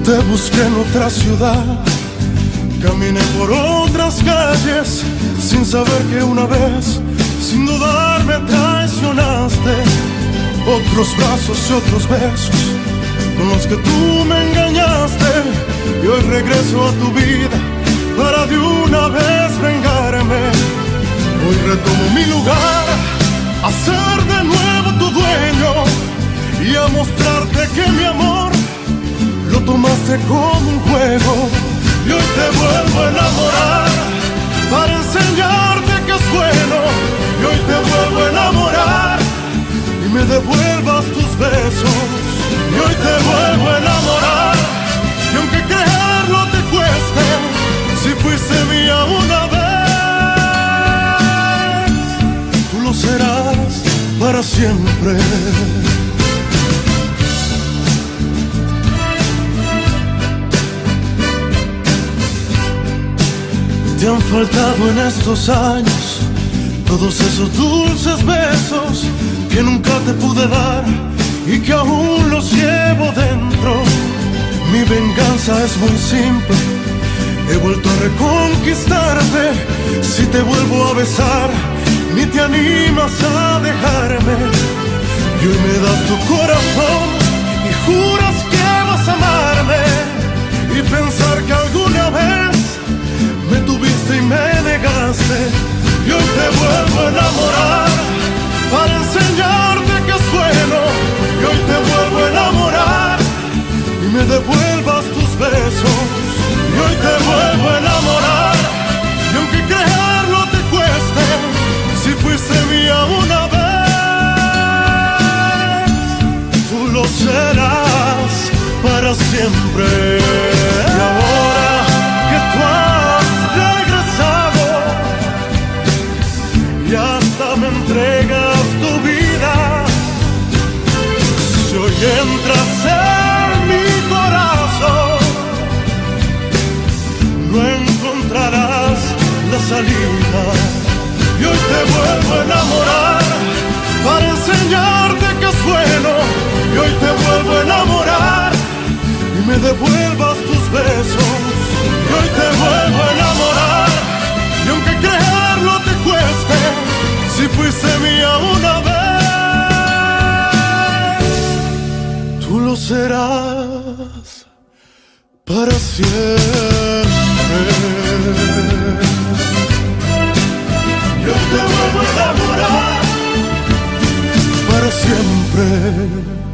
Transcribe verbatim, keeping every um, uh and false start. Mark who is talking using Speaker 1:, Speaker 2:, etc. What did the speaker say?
Speaker 1: te busqué en otra ciudad, caminé por otras calles sin saber que una vez, sin dudar, me traicionaste. Otros brazos y otros besos con los que tú me engañaste, y hoy regreso a tu vida para de una vez vengarme. Hoy retomo mi lugar, a ser de nuevo tu dueño y a mostrarte que mi amor lo tomaste como un juego. Y hoy te vuelvo a enamorar para enseñarte que es bueno. Y hoy te vuelvo a enamorar y me devuelvas tus besos. Y hoy te vuelvo a enamorar, y aunque creerlo te cueste, si fuiste mía una vez, tú lo serás para siempre. Te han faltado en estos años todos esos dulces besos que nunca te pude dar y que aún los llevo dentro. Mi venganza es muy simple, he vuelto a reconquistarte. Si te vuelvo a besar, ni te animas a dejarme. Y hoy me das tu corazón y juras que vas a amarme, y pensar que alguna vez me tuviste y me negaste. Y hoy te vuelvo a enamorar para enseñarte que es bueno. Y hoy te vuelvo a enamorar y me devuelvas tus besos. Y hoy te vuelvo a enamorar, y aunque creerlo te cueste, si fuiste mía una vez, tú lo serás para siempre. Y ahora que tú has regresado y hasta me entregas tu vida, si hoy entras en mi corazón, no encontrarás la salida. Y hoy te vuelvo a enamorar para enseñarte que es bueno. Y hoy te vuelvo a enamorar y me devuelvas tus besos. Y hoy te vuelvo a enamorar, y aunque creerlo te cueste, si fuiste mía una vez, tú lo serás para siempre. Yo te vuelvo a enamorar para siempre.